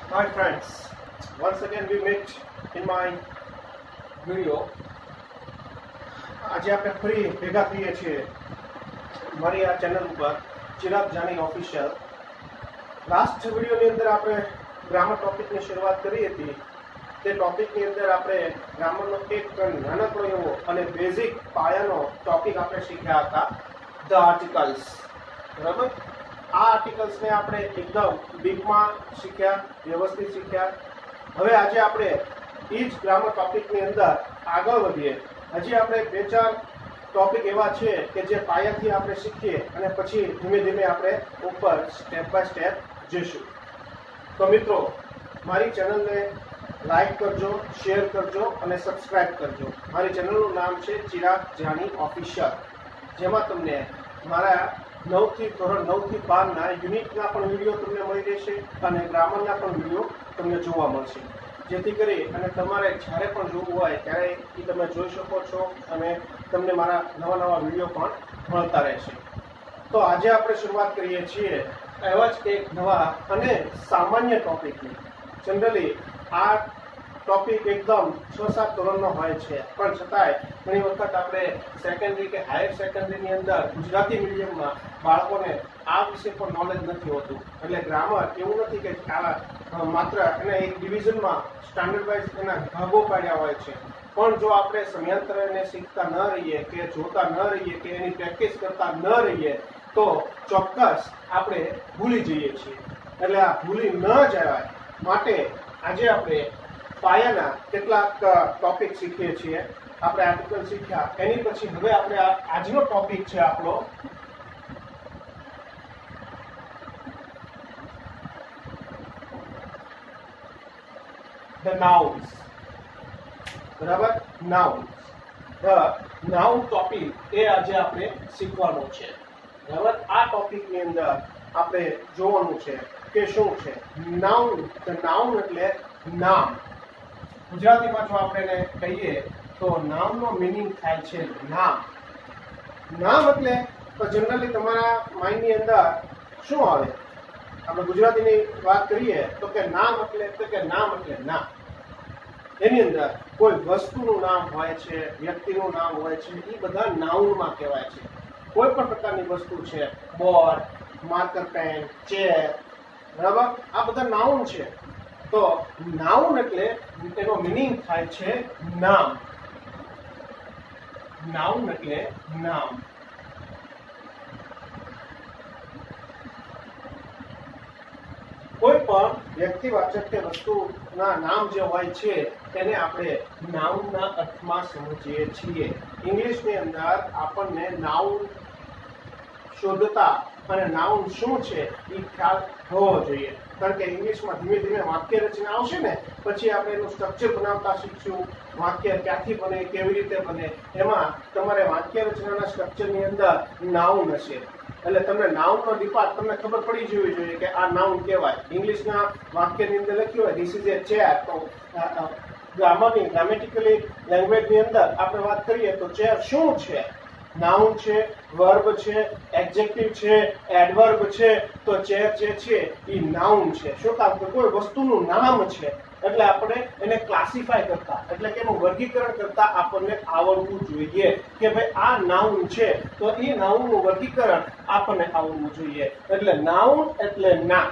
Hi friends, once again we meet in my video. આજે આપણે ફરી ભેગા થઈએ છીએ મારી આ ચેનલ ઉપર ચિરાગ જાની ઓફિશિયલ. લાસ્ટ વિડીયોની અંદર આપણે ગ્રામર ટોપિકની શરૂઆત કરી હતી. તે ટોપિકની અંદર આપણે ગ્રામરનો એક નાનકડો એવો અને બેઝિક પાયાનો ટોપિક આપણે શીખ્યા હતા, ધ આર્ટિકલ્સ. બરાબર, આ આર્ટિકલ્સને આપણે એકદમ ડીપમાં શીખ્યા, વ્યવસ્થિત શીખ્યા. હવે આજે આપણે એ જ ગ્રામર ટોપિકની અંદર આગળ વધીએ. હજી આપણે બે ચાર ટોપિક એવા છે કે જે પાયાથી આપણે શીખીએ અને પછી ધીમે ધીમે આપણે ઉપર સ્ટેપ બાય સ્ટેપ જઈશું. તો મિત્રો, મારી ચેનલને લાઈક કરજો, શેર કરજો અને સબસ્ક્રાઇબ કરજો. મારી ચેનલનું નામ છે ચિરાગ જાની ઓફિશિયલ, જેમાં તમને મારા 9 થી ધોરણ 9 થી 12ના યુનિટના પણ વિડીયો તમને મળી રહેશે અને ગ્રામરના પણ વિડીયો તમને જોવા મળશે, જેથી કરી અને તમારે જ્યારે પણ જોવું હોય ત્યારે એ તમે જોઈ શકો છો અને તમને મારા નવા નવા વિડીયો પણ મળતા રહેશે. તો આજે આપણે શરૂઆત કરીએ છીએ એવા જ એક નવા અને સામાન્ય ટોપિકની. જનરલી આ ટોપિક એકદમ 6-7 ધોરણનો હોય છે, પણ છતાંય ઘણી વખત આપણે સેકન્ડરી કે હાયર સેકન્ડરીની અંદર ગુજરાતી મીડિયમમાં બાળકોને આ વિશે પણ નોલેજ નથી હોતું. એટલે ગ્રામર એવું નથી કે માત્ર એના એક ડિવિઝનમાં સ્ટાન્ડર્ડ વાઇઝ એના ભાગો પાડ્યા હોય છે, પણ જો આપણે સમયાંતરે શીખતા ન રહીએ કે જોતા ન રહીએ કે એની પ્રેક્ટિસ કરતા ન રહીએ તો ચોક્કસ આપણે ભૂલી જઈએ છીએ. એટલે આ ભૂલી ન જવાય માટે આજે આપણે પાયાના કેટલાક ટોપિક શીખીએ છીએ. આપણે આર્ટિકલ શીખ્યા, એની પછી હવે આપણે આજનો ટોપિક છે આપણો ધ નાઉન્સ. બરાબર, નાઉન્સ. ધ નાઉન ટોપિક એ આજે આપણે શીખવાનો છે. બરાબર, આ ટોપિકની અંદર આપણે જોવાનું છે કે શું છે નાઉન. ધ નાઉન એટલે નામ. ગુજરાતીમાં જો આપણે કહીએ તો નામનો મિનિંગ થાય છે નામ. નામ એટલે જનરલી તમારા માઇન્ડની અંદર શું આવે? આપણે ગુજરાતીની વાત કરીએ તો કે નામ એટલે નામ એટલે નામ. એની અંદર કોઈ વસ્તુનું નામ હોય છે, વ્યક્તિનું નામ હોય છે, એ બધા નાઉનમાં કહેવાય છે. કોઈ પણ પ્રકારની વસ્તુ છે, બોર્ડ, માર્કર પેન, ચેર, બરાબર, આ બધા નાઉન છે. તો નાઉન એટલે એનો મિનિંગ થાય છે નામ. નાઉન એટલે નામ. કોઈ પણ વ્યક્તિવાચક કે વસ્તુના નામ જે હોય છે તેને આપણે નાઉનના અર્થમાં સમજીએ છીએ. ઇંગ્લિશની અંદર આપણને નાઉન શોધતા અને નાઉન શું છે એ ખ્યાલ હોવો જોઈએ. કારણ કે ઇંગ્લિશમાં ધીમે ધીમે વાક્ય રચના આવશે ને પછી આપણે એનું સ્ટ્રક્ચર બનાવતા શીખશું. વાક્ય ક્યાંથી બને, કેવી રીતે બને, એમાં તમારે વાક્ય રચનાના સ્ટ્રક્ચરની અંદર નાઉન હશે. એટલે તમને નાઉનનો ડિપાર્ટ તમને ખબર પડી જવી જોઈએ કે આ નાઉન કહેવાય. ઇંગ્લિશના વાક્યની અંદર લખ્યું હોય ધીસ ઇઝ એ ચેર, તો ગ્રામરની ગ્રામેટિકલી લેંગ્વેજની અંદર આપણે વાત કરીએ તો ચેર શું છે? નાઉન છે, વર્બ છે, એડજેક્ટિવ છે, એડવર્બ છે. તો ચેર જે છે એ નાઉન છે. શું કામ? કે કોઈ વસ્તુનું નામ છે એટલે આપણે એને ક્લાસિફાય કરતા, એટલે કે એનું વર્ગીકરણ કરતા આપણને આવડવું જોઈએ કે ભાઈ આ નાઉન છે તો એ નાઉનનું વર્ગીકરણ આપણને આવડવું જોઈએ. એટલે નાઉન એટલે નામ.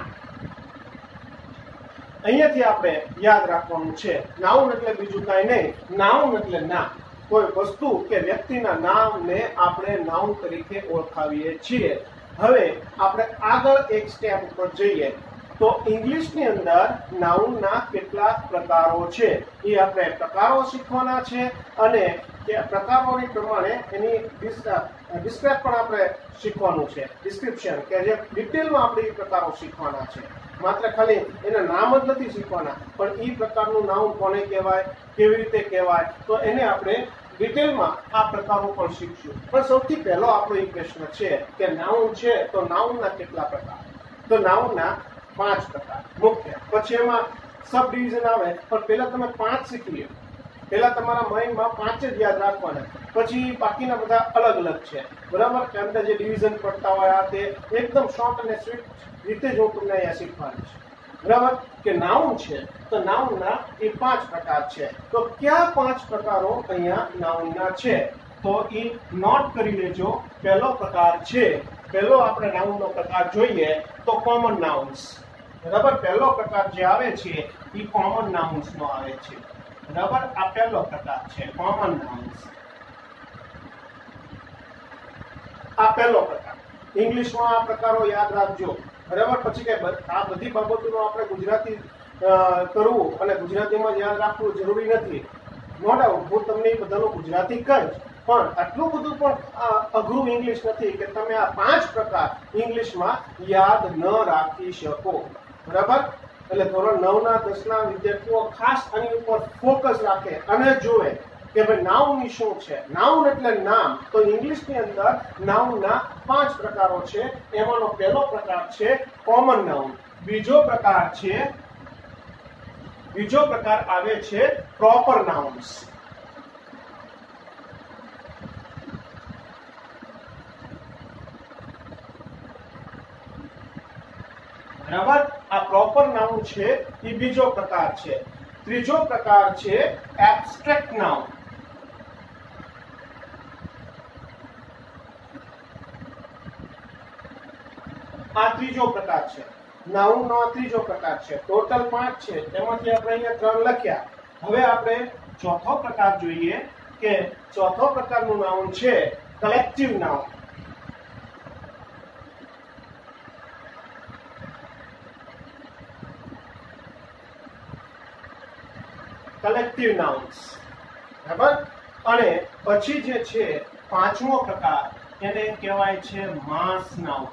અહીંયાથી આપણે યાદ રાખવાનું છે, નાઉન એટલે બીજું કાંઈ નહીં, નાઉન એટલે નામ. કોઈ વસ્તુ કે વ્યક્તિના નામને આપણે નાઉન તરીકે ઓળખાવીએ છીએ. હવે આપણે આગળ એક સ્ટેપ ઉપર જઈએ તો ઇંગ્લિશની અંદર નાઉનના કેટલાક પ્રકારો છે. એ આપણે પ્રકારો શીખવાના છે અને તે પ્રકારોની પ્રમાણે એની ડિસ્ક્રાઇબ પણ આપણે શીખવાનું છે. ડિસ્ક્રિપ્શન કે જે ડિટેલમાં આપણે એ પ્રકારો શીખવાના છે. માત્ર ખાલી એના નામ જ નથી શીખવાના, પણ એ પ્રકારનું નાઉન કોને કહેવાય, કેવી રીતે કહેવાય, તો એને આપણે ડિટેલમાં આ પ્રકારો પણ શીખશું. પણ સૌથી પહેલો આપણો એક પ્રશ્ન છે કે નાઉન છે તો નાઉનના કેટલા પ્રકાર? તો નાઉનના 5 પ્રકાર મુખ્ય. પછી એમાં સબ ડિવિઝન આવે, પણ પહેલા તમે 5 શીખી લો. પહેલા તમારા માઇન્ડમાં 5 જ યાદ રાખવાના, પછી બાકીના બધા અલગ અલગ છે. બરાબર, કારણ કે જે ડિવિઝન પડતા હોય આ તે એકદમ શોર્ટ અને સ્વીટ રીતે જ હું તમને અહીંયા શીખવાનું છે. બરાબર કે નાઉન છે તો નાઉનના એ 5 પ્રકાર છે. તો કયા 5 પ્રકારો અહીંયા નાઉનના છે તો એ નોટ કરી લેજો. પહેલો પ્રકાર છે, પહેલો આપણે નાઉનનો પ્રકાર જોઈએ તો કોમન નાઉન્સ. બરાબર, પહેલો પ્રકાર જે આવે છે એ કોમન નાઉન્સ નો આવે છે. બરાબર, આ પહેલો પ્રકાર છે કોમન નાઉન્સ. આ પહેલો પ્રકાર. ઇંગ્લિશમાં આ પ્રકારો યાદ રાખજો. બરાબર, પછી કે આ બધી બાબતોનું આપણે ગુજરાતી કરવું અને ગુજરાતીમાં યાદ રાખવું જરૂરી નથી. નો ડાઉટ હું તમને એ બધાનું ગુજરાતી કહીશ, પણ આટલું બધું પણ અઘરું ઇંગ્લિશ નથી કે તમે આ 5 પ્રકાર ઇંગ્લિશમાં યાદ ન રાખી શકો. બરાબર, એટલે ધોરણ 9 ના 10 ના વિદ્યાર્થીઓ ખાસ આની ઉપર ફોકસ રાખે અને જોવે કે ભાઈ નાઉન શું છે. નાઉન એટલે નામ. તો ઇંગ્લિશની અંદર નાઉનના 5 પ્રકારો છે. એમાંનો પહેલો પ્રકાર છે કોમન નાઉન. બીજો પ્રકાર આવે છે પ્રોપર નાઉન્સ. બરાબર, આ પ્રોપર નાઉન છે એ બીજો પ્રકાર છે. ત્રીજો પ્રકાર છે એબ્સ્ટ્રેક્ટ નાઉન. આ ત્રીજો પ્રકાર છે. નાઉનનો આ ત્રીજો પ્રકાર છે. ટોટલ 5 છે, તેમાંથી આપણે અહીંયા 3 લખ્યા. હવે આપણે ચોથો પ્રકાર જોઈએ કે ચોથો પ્રકારનું નાઉન છે કલેક્ટિવ નાઉન. Collective nouns. બરાબર, અને પછી જે છે 5મો પ્રકાર એને કહેવાય છે માસ નાઉન.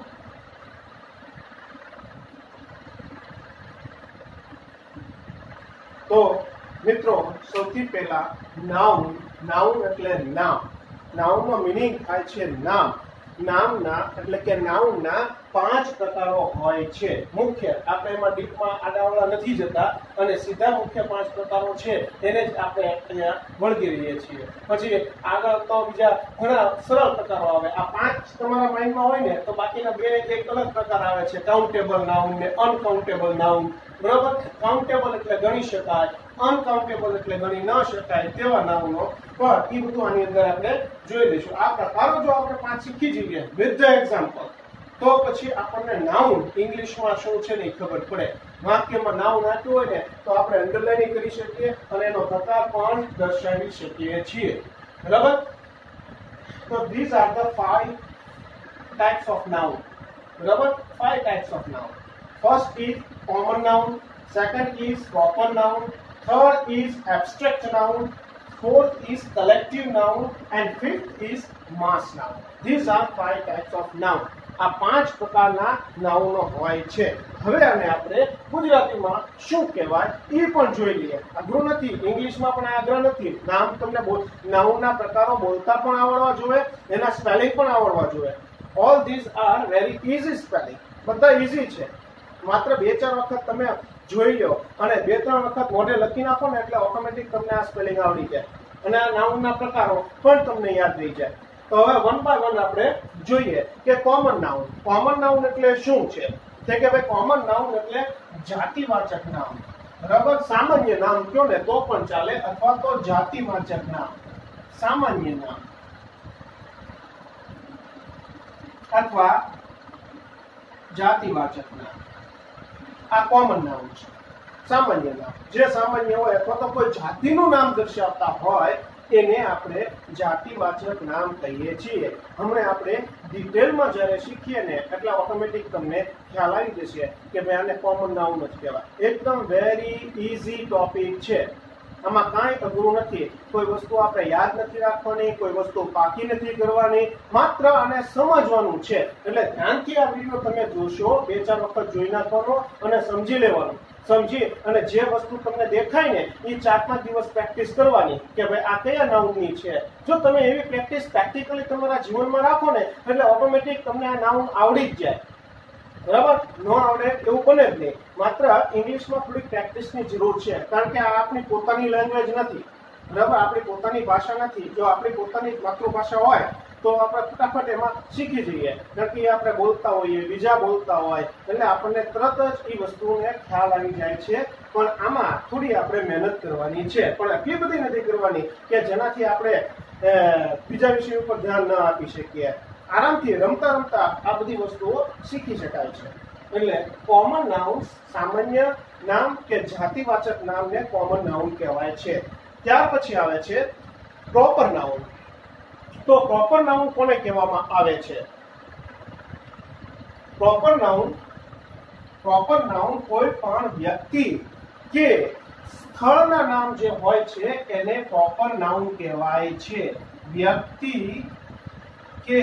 તો મિત્રો સૌથી પહેલા નાઉન એટલે નામ. નાઉનનો મીનિંગ થાય છે નામ. નામના એટલે કે નાઉનના 5 પ્રકારો હોય છે મુખ્ય. આપણે એમાં ડીપમાં આડાવડા નથી જતા અને સીધા મુખ્ય 5 પ્રકારો છે એને જ આપણે અહીંયા વળગી રહીએ છીએ. પછી આગળ તો બીજા ઘણા સરળ પ્રકારો આવે. આ 5 તમારા માઇન્ડમાં હોય ને તો બાકીના 2 એક અલગ પ્રકાર આવે છે, કાઉન્ટેબલ નાઉન ને અનકાઉન્ટેબલ નાઉન. બરાબર, કાઉન્ટેબલ એટલે ગણી શકાય, અનકાઉન્ટેબલ એટલે ગણી ન શકાય તેવા નાઉનો. પણ એ બધું આની અંદર આપણે જોઈ લઈશું. આ પ્રકારો જો આપણે 5 શીખી જઈએ વિથ ધ એક્ઝામ્પલ તો પછી આપણને નાઉન ઇંગ્લિશમાં શું છે ને ખબર પડે. વાક્યમાં નાઉન આપ્યું હોય ને તો આપણે અંડરલાઇન કરી શકીએ અને એનો પ્રકાર પણ દર્શાવી શકીએ છીએ. બરાબર, તો these are the 5 types of noun. બરાબર, 5 types of noun. First is common noun, second is proper noun, third is abstract noun, fourth is collective noun, and fifth is mass noun. These are 5 types of noun. આ 5 પ્રકારના નાઉનો હોય છે. હવે આને આપણે ગુજરાતીમાં શું કહેવાય એ પણ જોઈ લઈએ. અઘરું નથી, ઇંગ્લિશમાં પણ અઘરા નથી. નામ તમને નાઉનના પ્રકારો બોલતા પણ આવડવા જોઈએ, એના સ્પેલિંગ પણ આવડવા જોઈએ. All these are very easy spelling. બધા ઇઝી છે. માત્ર 2-4 વખત તમે જોઈ લો અને 2-3 વખત મોઢે લખી નાખો ને એટલે ઓટોમેટિક તમને આ સ્પેલિંગ આવડી જાય અને આ નાઉનના પ્રકારો પણ તમને યાદ રહી જાય. તો હવે 1 by 1 આપણે જોઈએ કે કોમન નાઉન. કોમન નાઉન એટલે શું છે? કે ભાઈ કોમન નાઉન એટલે જાતિવાચક નામ. બરાબર, સામાન્ય નામ કયો ને તો પણ ચાલે અથવા તો જાતિવાચક નામ, સામાન્ય નામ અથવા જાતિવાચક નામ. આ કોમન નાઉન છે, સામાન્ય નામ. જે સામાન્ય હોય અથવા તો કોઈ જાતિનું નામ દર્શાવતા હોય એને આપણે જાતિવાચક નામ કહીએ છીએ. હમણાં આપણે ડિટેલમાં જ્યારે શીખીએ ને એટલે ઓટોમેટિક તમને ખ્યાલ આવી જશે કે ભાઈ આને કોમન નાઉન જ કહેવાય. એકદમ વેરી ઇઝી ટોપિક છે. આમાં કાંઈ અઘરું નથી. કોઈ વસ્તુ આપણે યાદ નથી રાખવાની, કોઈ વસ્તુ પાકી નથી કરવાની, માત્ર આને સમજવાનું છે. એટલે ધ્યાનથી આ વિડીયો તમે જોશો, 2-4 વખત જોઈ નાખવાનો અને સમજી લેવાનું. સમજી અને જે વસ્તુ તમને દેખાય ને એ 4-5 દિવસ પ્રેક્ટિસ કરવાની કે ભાઈ આ કયા નાઉનની છે. જો તમે એવી પ્રેક્ટિસ પ્રેક્ટિકલી તમારા જીવનમાં રાખો ને એટલે ઓટોમેટિક તમને આ નાઉન આવડી જ જાય. બરાબર, ન આવડે એવું બને જ નહીં. માત્ર ઇંગ્લિશમાં થોડી પ્રેક્ટિસની જરૂર છે કારણ કે આ આપણી પોતાની લેંગ્વેજ નથી. બરાબર, આપણી પોતાની ભાષા નથી. જો આપણી પોતાની માતૃભાષા હોય તો આપણે ફટાફટ એમાં શીખી જઈએ, કારણ કે આપણે બોલતા હોઈએ, બીજા બોલતા હોય એટલે આપણને તરત જ એ વસ્તુને ખ્યાલ આવી જાય છે. પણ આમાં થોડી આપણે મહેનત કરવાની છે, પણ એટલી બધી નથી કરવાની કે જેનાથી આપણે બીજા વિષય ઉપર ધ્યાન ન આપી શકીએ. આરામથી રમતા રમતા આ બધી વસ્તુઓ શીખી શકાય છે. એટલે કોમન નાઉન સામાન્ય નામ કે જાતિવાચક નામને કોમન નાઉન કહેવાય છે. ત્યાર પછી આવે છે પ્રોપર નાઉન. તો પ્રોપર નાઉન કોને કહેવામાં આવે છે? પ્રોપર નાઉન કોઈ પણ વ્યક્તિ કે સ્થળના નામ જે હોય છે એને પ્રોપર નાઉન કહેવાય છે. વ્યક્તિ કે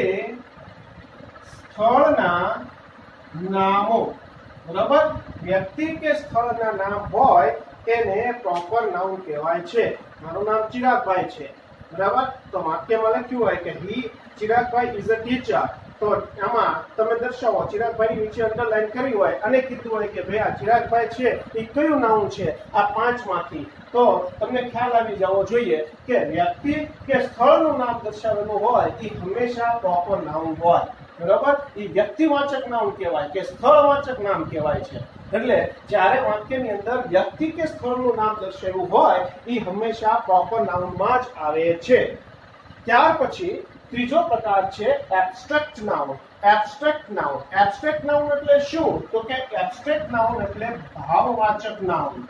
સ્થળના નામો, બરાબર, વ્યક્તિ કે સ્થળના નામ હોય એને પ્રોપર નાઉન કહેવાય છે. મારું નામ ચિરાગભાઈ છે, બરાબર, તો વાક્યમાં લખ્યું હોય કે હી ચિરાગભાઈ ઇઝ અ ટીચર, તો આમાં તમે દર્શાવો ચિરાગભાઈ નીચે અંડરલાઈન કરી હોય અને કીધું હોય કે ભાઈ આ ચિરાગભાઈ છે એ કયું નાઉન છે આ 5 માંથી, તો તમને ખ્યાલ આવી જવો જોઈએ કે વ્યક્તિ કે સ્થળનું નામ દર્શાવેલું હોય એ હંમેશા પ્રોપર નાઉન હોય, બરાબર. એ વ્યક્તિવાચક નામ કહેવાય કે સ્થળવાચક નામ કહેવાય છે. એટલે જ્યારે વાક્યની અંદર વ્યક્તિ કે સ્થળનું નામ દર્શાવ્યું હોય એ હંમેશા પ્રોપર નાઉનમાં જ આવે છે. ત્યાર પછી ત્રીજો પ્રકાર છે એબ્સ્ટ્રેક્ટ નાઉન. એબ્સ્ટ્રેક્ટ નાઉન એટલે શું? તો કે એબ્સ્ટ્રેક્ટ નાઉન એટલે ભાવવાચક નાઉન.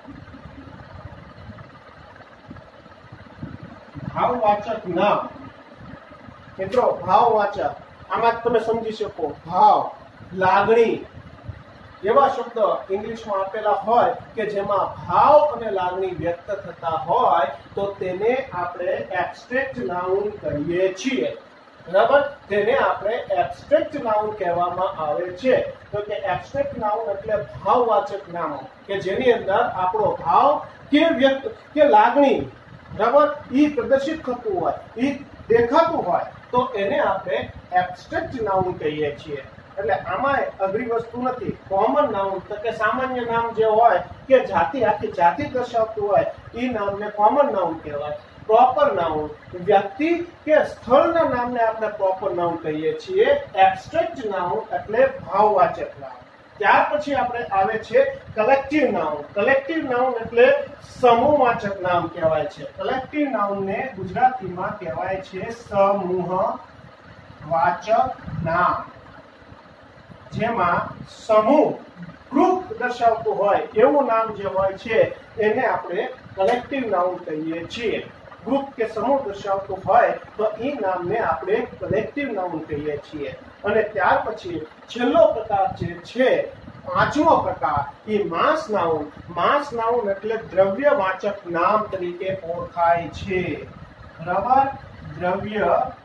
ભાવવાચક નામ, મિત્રો, ભાવવાચક આમાં તમે સમજી શકો ભાવ, લાગણી એવા શબ્દ ઇંગ્લિશમાં આપેલા હોય કે જેમાં ભાવ અને લાગણી વ્યક્ત થતા હોય તો તેને આપણે એબ્સ્ટ્રેક્ટ નાઉન કહીએ છીએ, બરાબર. તેને આપણે એબ્સ્ટ્રેક્ટ નાઉન કહેવામાં આવે છે. તો કે એબ્સ્ટ્રેક્ટ નાઉન એટલે ભાવવાચક નામો કે જેની અંદર આપણો ભાવ કે વ્યક્ત કે લાગણી, બરાબર, એ પ્રદર્શિત થતું હોય, એ દેખાતું હોય તો એને આપણે એબ્સ્ટ્રેક્ટ નાઉન કહીએ છીએ. એટલે આમાં અઘરી વસ્તુ નથી. કોમન નાઉન તો કે સામાન્ય નામ જે હોય કે આખી જાતિ દર્શાવતું હોય એ નામને કોમન નાઉન કહેવાય. પ્રોપર નાઉન વ્યક્તિ કે સ્થળના નામને આપણે પ્રોપર નાઉન કહીએ છીએ. એબ્સ્ટ્રેક્ટ નાઉન એટલે ભાવવાચક નામ. ત્યાર પછી આપણે આવે છે કલેક્ટિવ નાઉન. કલેક્ટિવ નાઉન એટલે સમૂહવાચક નામ કહેવાય છે. કલેક્ટિવ નાઉનને ગુજરાતીમાં કહેવાય છે સમૂહવાચક નામ, જેમાં સમૂહ ગ્રુપ દર્શાવતું હોય એવું નામ જે હોય છે એને આપણે કલેક્ટિવ નાઉન કહીએ છીએ. ગ્રુપ કે સમૂહ દર્શાવતું હોય તો એ નામને આપણે કલેક્ટિવ નાઉન કહીએ છીએ. અને ત્યાર પછી છેલ્લો પ્રકાર જે છે, 5મો પ્રકાર, એ માસ નાઉન. માસ નાઉન એટલે દ્રવ્યવાચક નામ તરીકે ઓળખાય છે, બરાબર. દ્રવ્યવાચક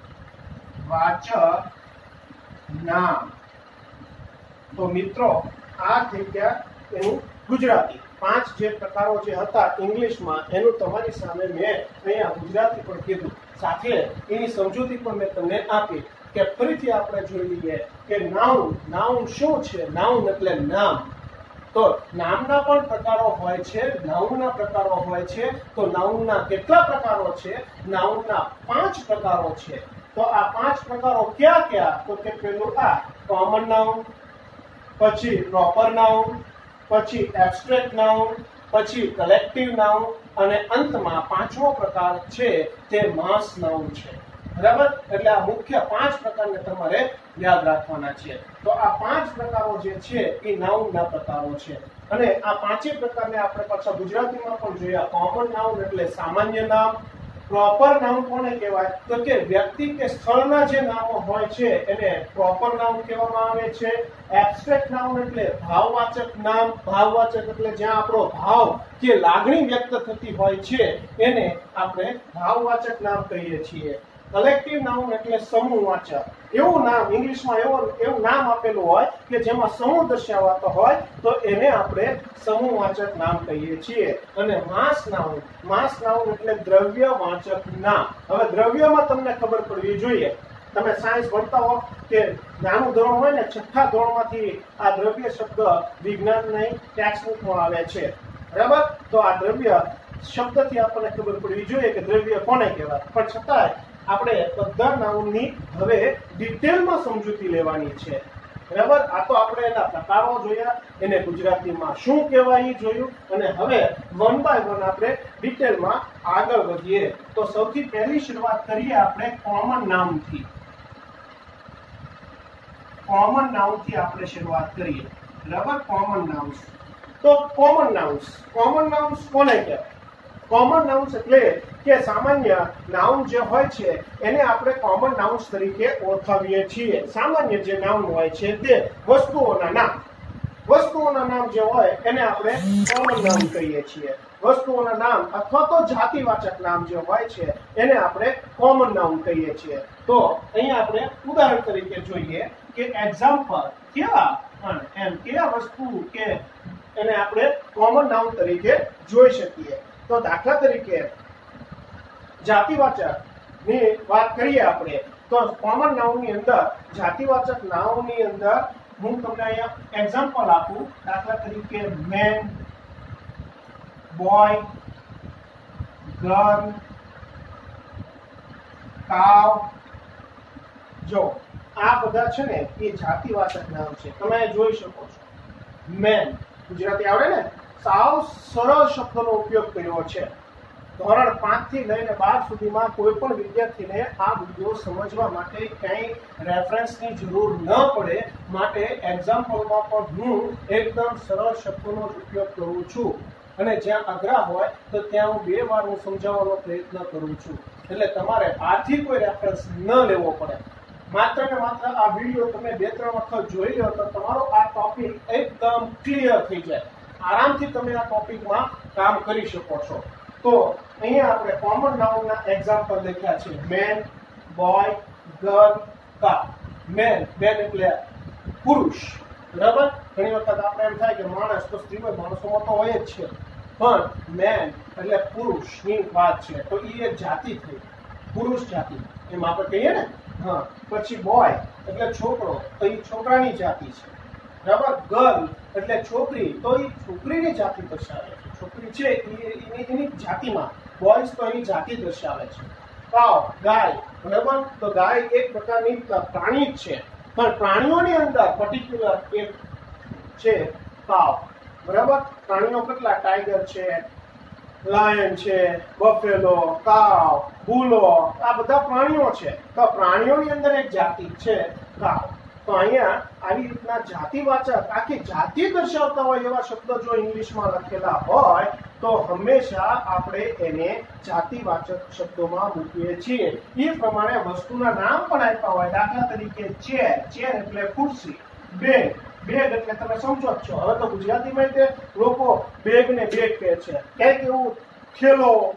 નામ. તો મિત્રો આ થઈ ગયા એનું ગુજરાતી. 5 જે પ્રકારો જે હતા ઇંગ્લિશમાં એનું તમારી સામે મેં અહીંયા ગુજરાતી પણ કીધું, સાથે એની સમજૂતી પણ મેં તમને આપી કે ફરીથી આપણે જોઈ લઈએ કે નાઉન શું છે. નાઉન એટલે નામ. તો નામના પણ પ્રકારો હોય છે, નાઉનના પ્રકારો હોય છે. તો નાઉનના કેટલા પ્રકારો છે? નાઉનના 5 પ્રકારો છે. તો આ 5 પ્રકારો ક્યાં ક્યાં? તો કે પેલું આ કોમન નાઉન, પછી પ્રોપર નાઉન, પછી એબ્સ્ટ્રેક્ટ નાઉન, પછી કલેક્ટિવ નાઉન અને અંતમાં 5મો પ્રકાર છે તે માસ નાઉન છે, બરાબર. એટલે આ મુખ્ય 5 પ્રકારને તમારે યાદ રાખવાના છે. તો આ 5 પ્રકારો જે છે એ નાઉનના પ્રકારો છે. અને આ 5 પ્રકારને આપણે પાછા ગુજરાતીમાં પણ જોયા. કોમન નાઉન એટલે સામાન્ય નામ. પ્રોપર નાઉન કોને કહેવાય? તો કે વ્યક્તિ કે સ્થળના જે નામો હોય છે એને પ્રોપર નાઉન કહેવામાં આવે છે. એબ્સ્ટ્રેક્ટ નાઉન એટલે ભાવવાચક નામ. ભાવવાચક એટલે જ્યાં આપણો ભાવ કે લાગણી વ્યક્ત થતી હોય છે એને આપણે ભાવવાચક નામ કહીએ છીએ. કલેક્ટિવ નાઉન એટલે સમૂહવાચક. એવું નામ ઇંગ્લિશમાં એવું નામ આપેલું હોય કે જેમાં સમૂહ દર્શાવાતો હોય તો એને આપણે સમૂહવાચક નામ કહીએ છીએ. અને માસ નાઉન એટલે દ્રવ્યવાચક નામ. હવે દ્રવ્યમાં તમને ખબર પડવી જોઈએ. તમે સાયન્સ ભણતા હો કે નાનું ધોરણ હોય ને, 6થા ધોરણમાંથી આ દ્રવ્ય શબ્દ વિજ્ઞાનની ટેક્સ્ટબુકમાં આવે છે, બરાબર. તો આ દ્રવ્ય શબ્દથી આપણને ખબર પડવી જોઈએ કે દ્રવ્ય કોને કહેવાય. પણ છતાંય આપણે બધા નાઉનની હવે ડિટેલમાં સમજૂતી લેવાની છે. બરાબર, આ તો આપણે એના પ્રકારો જોયા, એને ગુજરાતીમાં શું કહેવાય એ જોયું, અને હવે વન બાય વન આપણે ડિટેલમાં આગળ વધીએ. તો સૌથી પહેલી શરૂઆત કરીએ આપણે કોમન નાઉનથી. કોમન નાઉનથી આપણે શરૂઆત કરીએ. બરાબર, કોમન નાઉન્સ. તો કોમન નાઉન્સ કોને કહેવાય? કોમન નાઉન્સ એટલે કે સામાન્ય નાઉન જે હોય છે એને આપણે કોમન નાઉન્સ તરીકે ઓળખાવીએ છીએ. સામાન્ય જે નાઉન હોય છે તે વસ્તુઓના નામ જે હોય એને આપણે કોમન નાઉન કહીએ છીએ. વસ્તુઓના નામ અથવા તો જાતિવાચક નામ જે હોય છે એને આપણે કોમન નાઉન કહીએ છીએ. તો અહીંયા આપણે ઉદાહરણ તરીકે જોઈએ કે એક્ઝામ્પલ કેવા વસ્તુ કે એને આપણે કોમન નાઉન તરીકે જોઈ શકીએ. તો દાખલા તરીકે જાતિવાચક ની વાત કરીએ આપણે, તો કોમન નાઉન ની અંદર જાતિવાચક નાઉન ની અંદર હું તમને અહીંયા એક્ઝામ્પલ આપું. દાખલા તરીકે મેન, બોય, ગર્લ, કાવ. જો આ બધા છે ને એ જાતિવાચક નામ છે. તમે જોઈ શકો છો. મેન ગુજરાતી આવડે ને? સાવ સરળ શબ્દનો ઉપયોગ કર્યો છે. ધોરણ 5 થી લઈને 12 સુધીમાં કોઈ પણ વિદ્યાર્થીને આ વિડિયો સમજવા માટે કંઈ રેફરન્સની જરૂર ન પડે માટે એક્ઝામ્પલમાં પણ હું એકદમ સરળ શબ્દોનો ઉપયોગ કરું છું, અને જ્યાં અઘરા હોય તો ત્યાં હું 2 વાર હું સમજાવવાનો પ્રયત્ન કરું છું. એટલે તમારે આથી કોઈ રેફરન્સ ન લેવો પડે. માત્ર ને માત્ર આ વિડિયો તમે 2-3 વખત જોઈ લો તો તમારો આ ટોપિક એકદમ ક્લિયર થઈ જાય. આરામથી તમે આ ટોપિકમાં કામ કરી શકો છો. તો અહીંયા આપણે કોમન નાઉનના એક્ઝામ્પલ લખ્યા છે. Man, boy, girl, cow. Man એટલે પુરુષ. બરાબર, ઘણી વખત આપણે એમ થાય કે માણસ તો સ્ત્રી હોય, માણસોમાં તો હોય જ છે, પણ મેન એટલે પુરુષની વાત છે. તો એ એક જાતિ થઈ, પુરુષ જાતિ એમ આપણે કહીએ ને. હા, પછી બોય એટલે છોકરો, તો એ છોકરાની જાતિ છે. બરાબર, ગર્લ એટલે છોકરી, તો એ છોકરીની જાતિ દર્શાવે છે. છોકરી છે એની જાતિમાં, બોયઝ તો એની જાતિ દર્શાવે છે. કાવ ગાય. બરાબર, તો ગાય એક પ્રકારની પ્રાણી જ છે, પણ પ્રાણીઓની અંદર પર્ટિક્યુલર એક છે કાવ. બરાબર, પ્રાણીઓ કેટલા? ટાઈગર છે, લાયન છે, બફેલો, કાવ, બુલો, આ બધા પ્રાણીઓ છે. તો પ્રાણીઓની અંદર એક જાતિ છે કાવ. તો અહીંયા આવી રીતના જાતિવાચક આખી જાતિ દર્શાવતા હોય એવા શબ્દો જો ઇંગ્લિશમાં લખેલા હોય તો હંમેશા આપણે એને જાતિવાચક શબ્દોમાં મૂકીએ છીએ. એ પ્રમાણે વસ્તુના નામ પણ આપ્યા હોય. દાખલા તરીકે ચેર એટલે ખુરશી. બેગ એટલે તમે સમજો જ છો. હવે તો ગુજરાતીમાં તે લોકો બેગ ને બેગ કહે છે. કંઈક એવું થેલો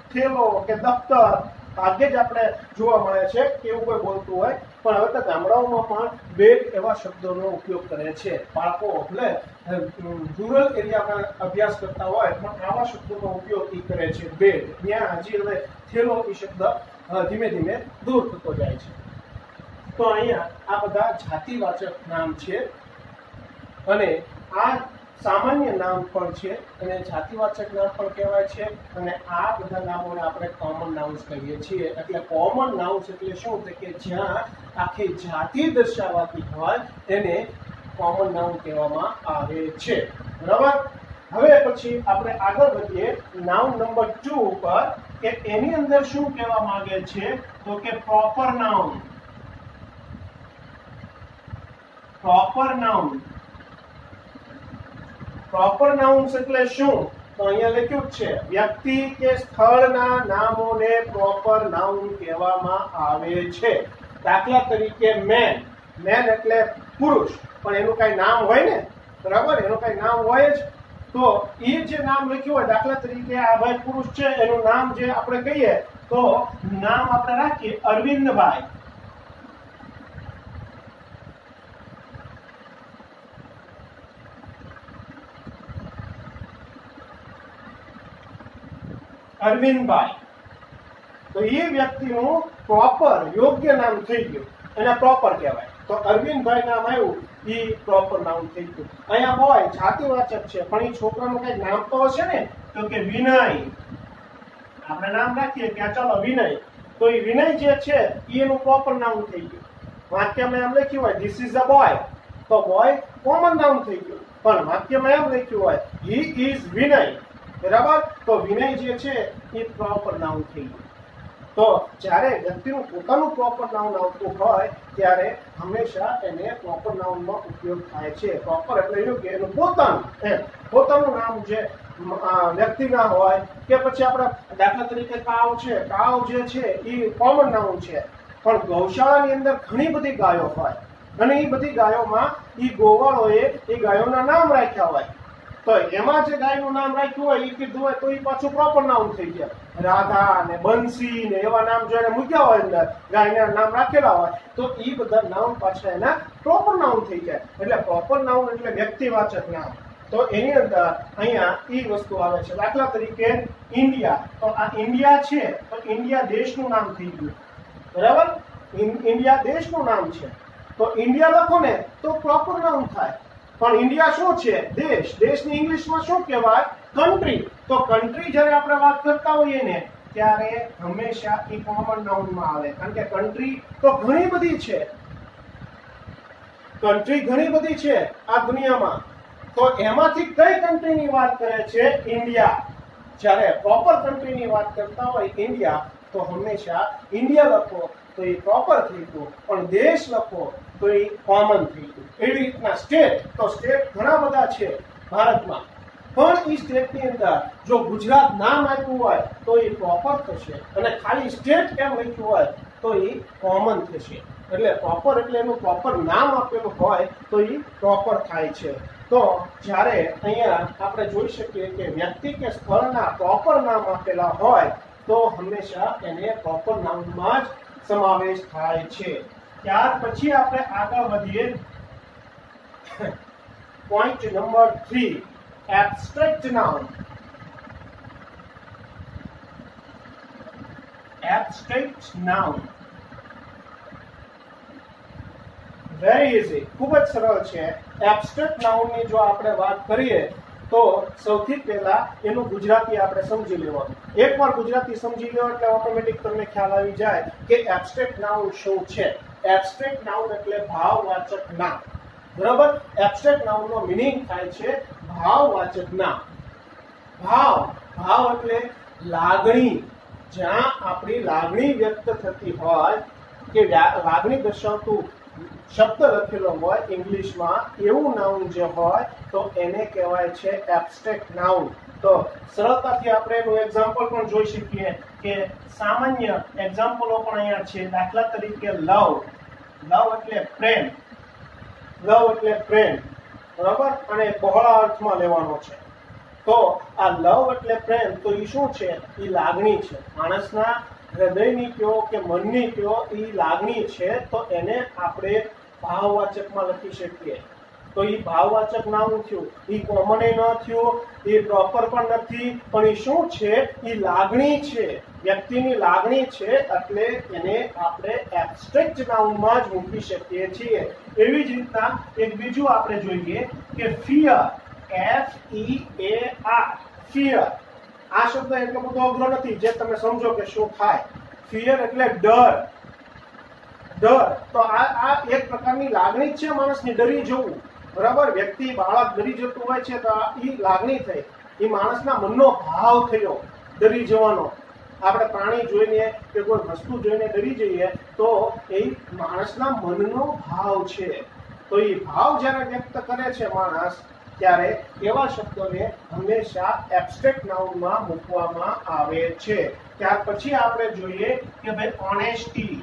કે દફતર ભાગ્યે જ આપણે જોવા મળે છે કે એવું કોઈ બોલતું હોય, પણ હવે તો ગામડાઓમાં પણ બેગ એવા શબ્દોનો ઉપયોગ કરે છે. બાળકો એટલે રૂરલ એરિયામાં અભ્યાસ કરતા હોય પણ આવા શબ્દોનો ઉપયોગ કરે છે. બેગ, ત્યાં હજી હવે થેલો એ શબ્દ ધીમે ધીમે દૂર થતો જાય છે. તો અહીંયા આ બધા જાતિવાચક નામ છે, અને આ સામાન્ય નામ પણ છે, અને જાતિવાચક નામ પણ કહેવાય છે, અને આ બધા નામોને આપણે કોમન નાઉન્સ કહીએ છીએ. એટલે કોમન નાઉન્સ એટલે શું? કે જ્યાં આખી જાતિ દર્શાવાતી હોય એને કોમન નાઉન કહેવામાં આવે છે. બરાબર, હવે પછી આપણે આગળ વધીએ નાઉન નંબર 2 ઉપર, કે એની અંદર શું કહેવા માંગે છે? તો કે પ્રોપર નાઉન. પ્રોપર નાઉન્સ એટલે શું? તો અહીંયા લખ્યું છે વ્યક્તિ કે સ્થળના નામોને પ્રોપર નાઉન કહેવામાં આવે છે. દાખલા તરીકે મેન એટલે પુરુષ, પણ એનું કઈ નામ હોય ને? બરાબર, એનું કઈ નામ હોય જ. તો એ જે નામ લખ્યું હોય, દાખલા તરીકે આ ભાઈ પુરુષ છે, એનું નામ જે આપણે કહીએ તો નામ આપણે રાખીએ અરવિંદભાઈ. તો એ વ્યક્તિનું પ્રોપર યોગ્ય નામ થઈ ગયું, એને પ્રોપર કહેવાય. તો અરવિંદભાઈ નામ આવ્યું, એ પ્રોપર નામ થઈ ગયું. અહીંયા બોય જાતિવાચક છે, પણ એ છોકરાનું કઈક નામ તો હશે ને? તો કે વિનય. આપણે નામ રાખીએ કે ચાલો વિનય, તો એ વિનય જે છે એ એનું પ્રોપર નાઉન થઈ ગયું. વાક્યમાં એમ લખ્યું હોય ધીસ ઇઝ અ બોય, તો બોય કોમન નાઉન થઈ ગયું. પણ વાક્યમાં એમ લખ્યું હોય હી ઇઝ વિનય, બરાબર, તો વિનય જે છે એ પ્રોપર નાઉન થઈ ગયું. તો જ્યારે વ્યક્તિનું પોતાનું પ્રોપર નાઉન આવતું હોય ત્યારે હંમેશા એને પ્રોપર નાઉનમાં ઉપયોગ થાય છે. પ્રોપર એટલે એવું કે એનું પોતાનું નામ જે વ્યક્તિના હોય કે પછી આપણે દાખલા તરીકે કાવ છે, કાવ જે છે એ કોમન નાઉન છે. પણ ગૌશાળાની અંદર ઘણી બધી ગાયો હોય અને એ બધી ગાયોમાં એ ગોવાળોએ એ ગાયોના નામ રાખ્યા હોય, તો એમાં જે ગાયનું નામ રાખ્યું હોય એ કીધું હોય તો એ પાછું પ્રોપર નાઉન થઈ ગયા. રાધા ને બંસી ને એવા નામ જો એને મૂક્યા હોય અંદર ગાયના નામ રાખેલા હોય તો એ બધા નામ પાછા એના પ્રોપર નાઉન થઈ જાય. એટલે પ્રોપર નાઉન એટલે વ્યક્તિવાચક નામ. તો એની અંદર અહીંયા એ વસ્તુ આવે છે. દાખલા તરીકે ઇન્ડિયા, તો આ ઇન્ડિયા છે તો ઇન્ડિયા દેશનું નામ થઈ ગયું, બરાબર, ઇન્ડિયા દેશનું નામ છે. તો ઇન્ડિયા લખો ને તો પ્રોપર નાઉન થાય. પણ ઇન્ડિયા શું છે? દેશ. દેશની ઇંગ્લિશમાં શું કહેવાય? કન્ટ્રી. તો કન્ટ્રી જ્યારે આપણે વાત કરતા હોઈએ ને ત્યારે હંમેશા એ કોમન નાઉનમાં આવે, કારણ કે કન્ટ્રી તો ઘણી બધી છે, કન્ટ્રી ઘણી બધી છે આ દુનિયામાં. તો એમાંથી કઈ કન્ટ્રીની વાત કરે છે? ઇન્ડિયા. જ્યારે પ્રોપર કન્ટ્રીની વાત કરતા હોય ઇન્ડિયા તો હંમેશા ઇન્ડિયા લખો તો એ પ્રોપર થઈ ગયું, પણ દેશ લખો તો એ કોમન થઈ ગયું. એવી રીતના સ્ટેટ, તો સ્ટેટ ઘણા બધા છે ભારતમાં, પણ એ સ્ટેટની અંદર જો ગુજરાત નામ આપ્યું હોય તો એ પ્રોપર થશે અને ખાલી સ્ટેટ એમ લખ્યું હોય તો એ કોમન થશે. એટલે પ્રોપર એટલે એનું પ્રોપર નામ આપેલું હોય તો એ પ્રોપર થાય છે. તો જ્યારે અહીંયા આપણે જોઈ શકીએ કે વ્યક્તિ કે સ્થળના પ્રોપર નામ આપેલા હોય તો હંમેશા એને પ્રોપર નાઉનમાં જ સમાવેશ થાય છે. ત્યાર પછી આપણે આગળ વધીએ. Point number 3, abstract noun. Abstract noun very easy, ખૂબ જ સરળ છે. એબ્સ્ટ્રેક્ટ નાઉનની જો આપણે વાત કરીએ તો સૌથી પહેલા એનું ગુજરાતી આપણે સમજી લેવાનું. એકવાર ગુજરાતી સમજી લો એટલે ઓટોમેટિક તમને ખ્યાલ આવી જાય કે એબ્સ્ટ્રેક્ટ નાઉન શું છે. એબ્સ્ટ્રેક્ટ નાઉન એટલે ભાવવાચક નામ, બરાબર. એબ્સ્ટ્રેક્ટ નાઉનનો મીનિંગ થાય છે ભાવવાચક નામ. ભાવ એટલે લાગણી. જ્યાં આપણી લાગણી વ્યક્ત થતી હોય કે લાગણી દર્શાવતું શબ્દ લખેલો હોય ઇંગ્લિશમાં, એવું નાઉન જે હોય તો એને કહેવાય છે એબ્સ્ટ્રેક્ટ નાઉન. તો સરળતાથી આપણે એનું એક્ઝામ્પલ પણ જોઈ શકીએ કે સામાન્ય એક્ઝામ્પલો પણ અહીંયા છે. દાખલા તરીકે લવ. લવ એટલે પ્રેમ. લવ એટલે પ્રેમ, બરાબર, અને બહોળા અર્થમાં લેવાનો છે. તો આ લવ એટલે પ્રેમ, તો એ શું છે? એ લાગણી છે. માણસના હૃદયની કયો કે મનની કયો એ લાગણી છે, તો એને આપણે ભાવવાચકમાં લખી શકીએ. તો એ ભાવવાચક નામ થયું. એ કોમન ન થયું, એ પ્રોપર પણ નથી, પણ એ શું છે? એ લાગણી છે, વ્યક્તિની લાગણી છે, એટલે એને આપણે એબ્સ્ટ્રેક્ટ નાઉનમાં જ મૂકી શકીએ છીએ. એવી જ રીતના એક બીજું આપણે જોઈએ કે ફિયર. FEAR, fear. આ શબ્દ એટલો બધો અઘરો નથી, જે તમે સમજો કે શું થાય. ફિયર એટલે ડર. ડર તો આ એક પ્રકારની લાગણી છે માણસની, ડરી જવું, બરાબર. વ્યક્તિ, બાળક ડરી જતું હોય છે તો એ લાગણી થઈ, એ માણસના મનનો ભાવ થયો ડરી જવાનો. આપણે પ્રાણી જોઈને કે કોઈ વસ્તુ જોઈને ડરી જઈએ તો એ માણસના મનનો ભાવ છે. તો એ ભાવ જ્યારે વ્યક્ત કરે છે માણસ, ત્યારે એવા શબ્દોને હંમેશા એબ્સ્ટ્રેક્ટ નાઉનમાં મૂકવામાં આવે છે. ત્યાર પછી આપણે જોઈએ કે ભાઈ ઓનેસ્ટી.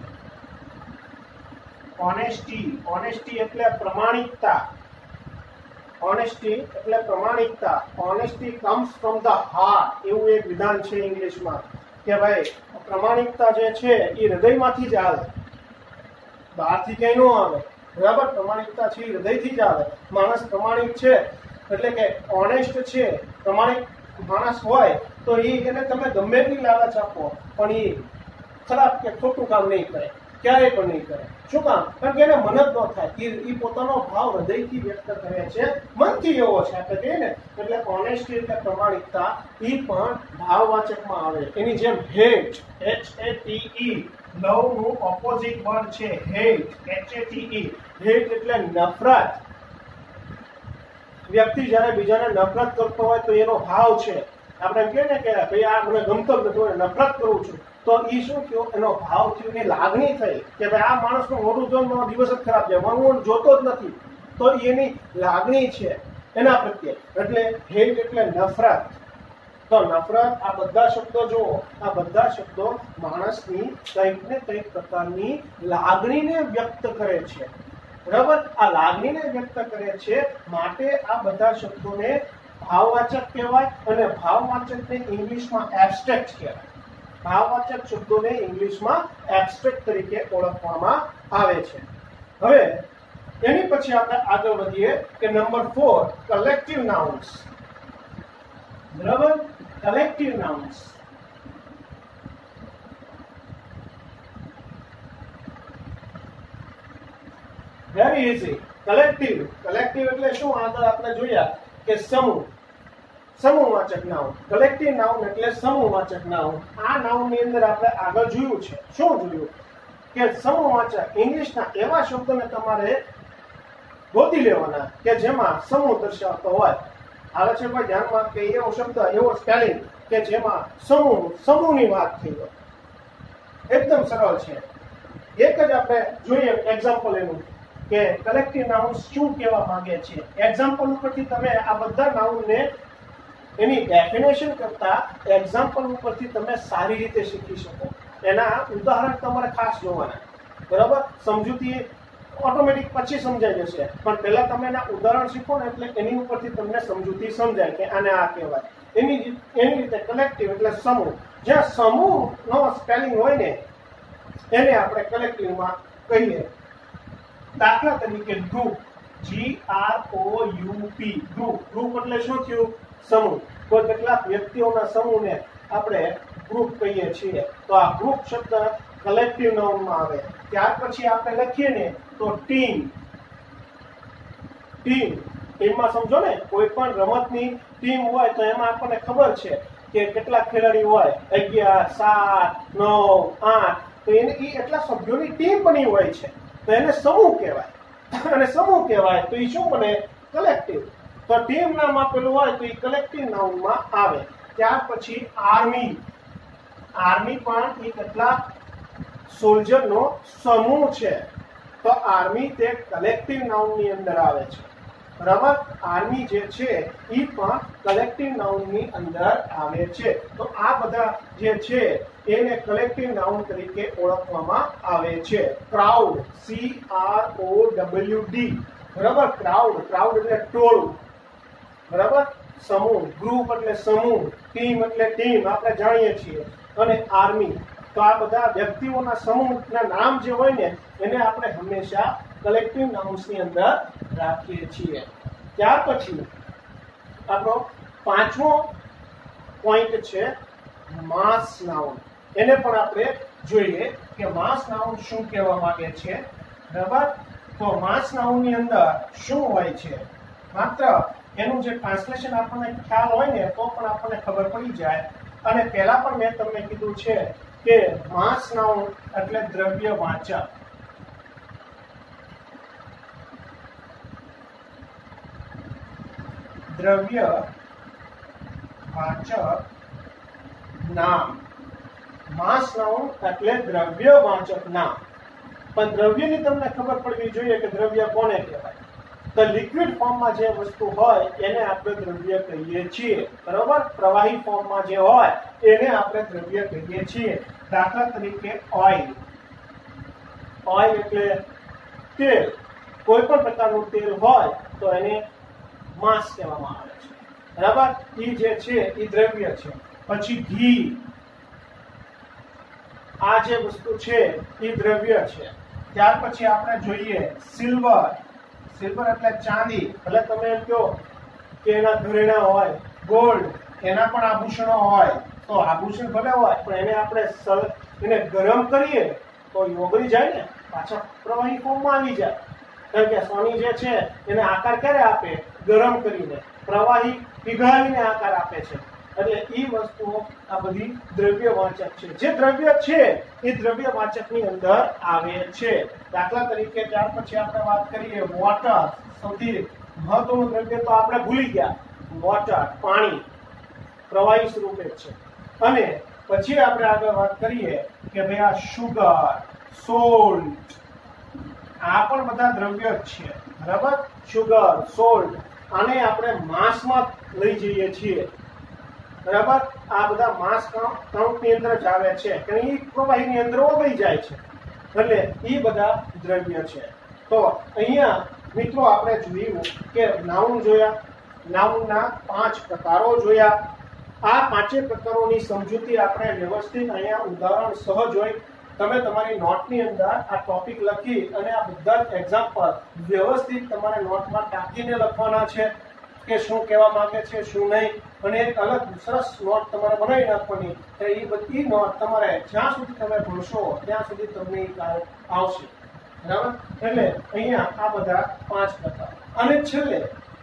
ઓનેસ્ટી, ઓનેસ્ટી એટલે પ્રમાણિકતા. ઓનેસ્ટી એટલે પ્રમાણિકતા. Honesty comes from the heart, એવું એક વિધાન છે ઇંગ્લિશમાં કે ભાઈ પ્રમાણિકતા જે છે એ હૃદયમાંથી જ આવે, બહારથી ક્યાંય ન આવે, બરાબર. પ્રમાણિકતા છે એ હૃદયથી જ આવે. માણસ પ્રમાણિક છે એટલે કે ઓનેસ્ટ છે, પ્રમાણિક માણસ હોય તો એને તમે ગમે એટલી લાલચ આપો પણ એ ખરાબ કે ખોટું કામ નહીં કરે. ક્યારેય પણ નહીં કરે. શું કામ? કારણ કે એને મન જ ન થાય. એ પોતાનો ભાવ હૃદયથી વ્યક્ત કરે છે, મનથી એવો છે આપણે કહીએ ને. એટલે ઓનેસ્ટી એટલે પ્રમાણિકતા એ પણ ભાવવાચકમાં આવે. એની જેમ હેટ, HATE, લવ નું ઓપોઝિટ વર્ડ છે હેટ, HATE. હેટ એટલે નફરત. વ્યક્તિ જ્યારે બીજાને નફરત કરતો હોય તો એનો ભાવ છે. આપણે એમ કહીએ ને કે ભાઈ આ મને ગમતો જ નથી, નફરત કરું છું, તો એ શું થયું? એનો ભાવ થયો, એની લાગણી થઈ કે ભાઈ આ માણસનું મોઢું જોઈને મારો દિવસ જ ખરાબ જાય, હું જોતો જ નથી. તો એની લાગણી છે એના પ્રત્યે. એટલે હેટ એટલે નફરત. તો નફરત, આ બધા શબ્દો જુઓ, આ બધા શબ્દો માણસની કંઈક ને કંઈક પ્રકારની લાગણીને વ્યક્ત કરે છે. બરાબર? આ લાગણીને વ્યક્ત કરે છે, માટે આ બધા શબ્દોને ભાવવાચક કહેવાય. અને ભાવવાચકને ઇંગ્લિશમાં એબ્સ્ટ્રેક્ટ કહેવાય. ભાવવાચક શબ્દોને ઇંગ્લિશમાં એબ્સ્ટ્રેક્ટ તરીકે ઓળખવામાં આવે છે. હવે એની પછી આપણે આગળ વધીએ કે નંબર 4, કલેક્ટિવ નાઉન્સ. બરાબર? Collective nouns. Very easy. Collective એટલે શું? આગળ આપણે જોયા કે સમૂહ, સમૂહવાચક નાઉન. કલેક્ટિવ નાઉન એટલે સમૂહવાચક નાઉન. આ નાઉન ની અંદર આપણે આગળ જોયું છે. શું જોયું? કે સમૂહવાચક ઇંગ્લિશના એવા શબ્દોને તમારે ગોતી લેવાના કે જેમાં સમૂહ દર્શાવતો હોય. આવે છે કોઈ ધ્યાનમાં કે એવો શબ્દ, એવો સ્પેલિંગ કે જેમાં સમૂહની વાત થઈ હોય. એકદમ સરળ છે. એક જ આપણે જોઈએ એક્ઝામ્પલ એનું કે કલેક્ટિવ નાઉન શું કહેવા માંગે છે. એક્ઝામ્પલ ઉપરથી તમે આ બધા નાઉનને એની ડેફિનેશન કરતા એક્ઝામ્પલ ઉપરથી તમે સારી રીતે શીખી શકો. એના ઉદાહરણ તમારે ખાસ જોવાના. બરાબર? સમજૂતી ઓટોમેટિક પછી સમજાઈ જશે, પણ પહેલા તમે એના ઉદાહરણ શીખો ને એટલે એની ઉપરથી તમને સમજૂતી સમજાય કે આને આ કહેવાય. એની રીતે કલેક્ટિવ એટલે સમૂહ. જ્યાં સમૂહનો સ્પેલિંગ હોય ને એને આપણે કલેક્ટિવમાં કહીએ. દાખલા તરીકે ગ્રુપ, GROUP. ગ્રુપ એટલે શું થયું? સમૂહ. કોઈ કેટલાક વ્યક્તિઓના સમૂહને આપણે ગ્રુપ કહીએ છીએ. તો આ ગ્રુપ શબ્દ કલેક્ટિવ નાઉનમાં આવે. ત્યાર પછી આપણે લખીએ ને તો ટીમ. ટીમમાં સમજો ને, કોઈ પણ રમતની ટીમ હોય તો એમાં આપણને ખબર છે કે કેટલા ખેલાડી હોય, 11, 7, 9, 8. તો એને એટલા સભ્યોની ટીમ બની હોય છે, તો એને સમૂહ કહેવાય. અને સમૂહ કહેવાય તો એ શું બને? કલેક્ટિવ. તો ટીમ નામ આપેલું હોય તો એ કલેક્ટિવ નાઉનમાં આવે. ત્યાર પછી આર્મી. આર્મી પણ એ કેટલાક સોલ્જરનો સમૂહ છે, તો આર્મી તે કલેક્ટિવ નાઉનની અંદર આવે છે. બરાબર? આર્મી જે છે એ પણ કલેક્ટિવ નાઉનની અંદર આવે છે. તો આ બધા જે છે એને કલેક્ટિવ નાઉન તરીકે ઓળખવામાં આવે છે. Crowd, CROWD. બરાબર? ક્રાઉડ એટલે ટોળું. બરાબર? સમૂહ. ગ્રુપ એટલે સમૂહ. ટીમ એટલે ટીમ, આપણે જાણીએ છીએ. અને આર્મી. તો આ બધા વ્યક્તિઓના સમૂહના નામ જે હોય ને એને આપણે હંમેશા કલેક્ટિવ નાઉન્સની અંદર રાખીએ છીએ. ત્યાર પછી આપણો 5મો પોઈન્ટ છે માસ નાઉન. એને પણ આપણે જોઈએ કે માસ નાઉન શું કહેવા માંગે છે. બરાબર? તો માસ નાઉનની અંદર શું હોય છે? માત્ર એનું જે ટ્રાન્સલેશન આપણને ખ્યાલ હોય ને તો પણ આપણને ખબર પડી જાય. અને પહેલા પણ મેં તમને કીધું છે કે માસ નાઉન એટલે દ્રવ્યવાચક. દ્રવ્યવાચક નામ. માસ નાઉન એટલે દ્રવ્યવાચક નામ. પણ દ્રવ્યની તમને ખબર પડવી જોઈએ કે દ્રવ્ય કોને કહેવાય. તો લિક્વિડ ફોર્મમાં જે વસ્તુ હોય એને આપણે દ્રવ્ય કહીએ છીએ. બરોબર? પ્રવાહી ફોર્મમાં જે હોય એને આપણે દ્રવ્ય કહીએ છીએ. દાખલા તરીકે ઓઇલ. ઓઇલ એટલે તેલ. કોઈ પણ પ્રકારનું તેલ હોય તો એને માસ કહેવામાં આવે છે. બરાબર? એ જે છે એ દ્રવ્ય છે. પછી ઘી. આ જે વસ્તુ છે એ દ્રવ્ય છે. ત્યાર પછી આપણે જોઈએ સિલ્વર. સિલ્વર એટલે ચાંદી. ભલે તમે એમ કહો કે એના ઘરેણા હોય, ગોલ્ડ, એના પણ આભૂષણો હોય, તો આભૂષણ ભલે હોય પણ એને આપણે એને ગરમ કરીએ તો એ ઓગળી જાય ને, પાછા પ્રવાહી ફોર્મમાં આવી જાય. કારણ કે સોની જે છે એને આકાર ક્યારે આપે? ગરમ કરીને, પ્રવાહી પીગળાવીને આકાર આપે છે. એટલે એ વસ્તુઓ આ બધી દ્રવ્યવાચક છે. જે દ્રવ્ય છે એ દ્રવ્યવાચકની અંદર આવે છે. દાખલા તરીકે ત્યાર પછી આપણે વાત કરીએ વોટર. સૌથી મહત્વનું દ્રવ્ય તો આપણે ભૂલી ગયા, વોટર, પાણી પ્રવાહી સ્વરૂપે છે. અને પછી આપણે આગળ વાત કરીએ કે ભાઈ આ સુગર, સોલ્ટ, આ પણ બધા દ્રવ્ય જ છે. બરાબર? સુગર, સોલ્ટ, આને આપણે માસમાં લઈ જઈએ છીએ. બરાબર? આ બધા માસ કાઉન્ટની અંદર જ આવે છે, કારણ એ પ્રવાહીની અંદર ઓગળી જાય છે. એટલે એ બધા દ્રવ્ય છે. તો અહીંયા મિત્રો આપણે જોયું કે નાઉન જોયા, નાઉનના 5 પ્રકારો જોયા. આ 5 પ્રકારોની સમજૂતી આપણે વ્યવસ્થિત અહીંયા ઉદાહરણ સહજ હોય તમે તમારી નોટની અંદર આ ટોપિક લખી અને આ બધા જ એક્ઝામ્પલ વ્યવસ્થિત તમારે નોટમાં ટાંકીને લખવાના છે કે શું કહેવા માંગે છે, શું નહીં. અને એક અલગ સરસ નોટ તમારે બનાવી નાખવાની. તો એ બધી નોટ તમારે જ્યાં સુધી તમે ભણશો ત્યાં સુધી તમને એ કાર્ય આવશે. બરાબર? એટલે અહીંયા આ બધા 5 પ્રકાર. અને છેલ્લે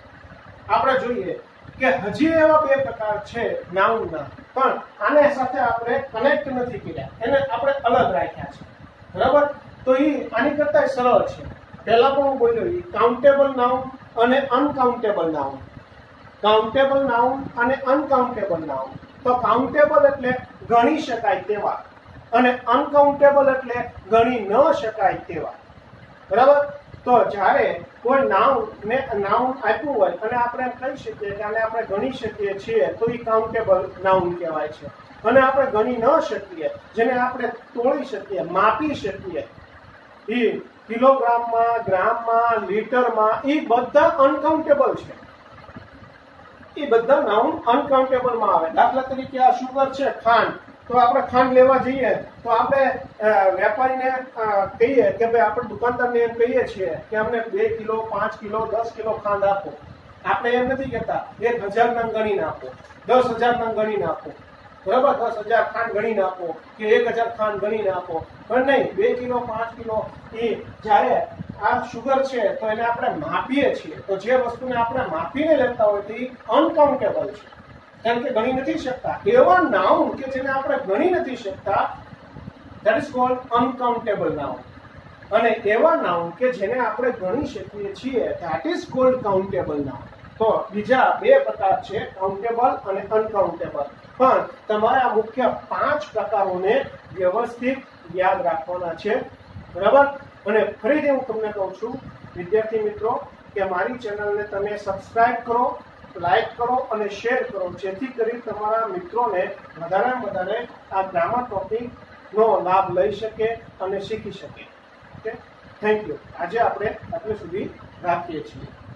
આપણે જોઈએ કે હજી એવા 2 પ્રકાર છે નાઉનના, પણ આને સાથે આપણે કનેક્ટ નથી કર્યા, એને આપણે અલગ રાખ્યા છે. બરાબર? તો એ આની કરતા સરળ છે. પહેલા પણ હું બોલ્યો, કાઉન્ટેબલ નાઉન અને અનકાઉન્ટેબલ નાઉન. કાઉન્ટેબલ નાઉન અને અનકાઉન્ટેબલ નાઉન. તો કાઉન્ટેબલ એટલે ગણી શકાય તેવા, અને અનકાઉન્ટેબલ એટલે ગણી ન શકાય તેવા. બરાબર? તો જ્યારે કોઈ નાઉન આપ્યું હોય અને આપણે કહી શકીએ કે આને આપણે ગણી શકીએ છીએ તો એ કાઉન્ટેબલ નાઉન કહેવાય છે. અને આપણે ગણી ન શકીએ, જેને આપણે તોડી શકીએ, માપી શકીએ, એ કિલોગ્રામમાં, ગ્રામમાં, લીટરમાં, એ બધા અનકાઉન્ટેબલ છે. એ બધા નાઉન અનકાઉન્ટેબલમાં આવે. દાખલા તરીકે આ સુગર છે, ખાંડ. તો આપણે ખાંડ લેવા જઈએ તો આપણે વેપારીને કહીએ કે ભાઈ આપણે દુકાનદારને એમ કહીએ છીએ કે અમને 2 કિલો, 5 કિલો, 10 કિલો ખાંડ આપો. આપણે એમ નથી કહેતા 1000 નંગ ગણીને આપો, 10,000 નંગ ગણીને આપો. બરાબર? 10,000 ખાંડ ગણીને આપો કે 1000 ખાંડ ગણીને આપો. પણ નહીં, 2 કિલો, 5 કિલો. એ જ્યારે આ સુગર છે તો એને આપણે માપીએ છીએ, તો જે વસ્તુને આપણે માપીને લેતા હોય તો એ અનકાઉન્ટેબલ છે, કારણ કે ગણી નથી શકતા. એવા નાઉન કે જેને આપણે ગણી નથી શકતા, that is called uncountable noun. અને એવા નાઉન કે જેને આપણે ગણી શકીએ છીએ, that is called countable noun. તો બીજા 2 પ્રકાર છે, કાઉન્ટેબલ અને અનકાઉન્ટેબલ. પણ તમારે આ મુખ્ય 5 પ્રકારોને વ્યવસ્થિત યાદ રાખવાના છે. બરાબર? અને ફરીથી હું તમને કહું છું વિદ્યાર્થી મિત્રો કે મારી ચેનલને તમે સબસ્ક્રાઇબ કરો, લાઈક કરો અને શેર કરો, જેથી કરી તમારા મિત્રોને વધારેમાં વધારે આ ગ્રામર ટોપિકનો લાભ લઈ શકે અને શીખી શકે. Okay, thank you. આજે આપણે આટલે સુધી રાખીએ છીએ.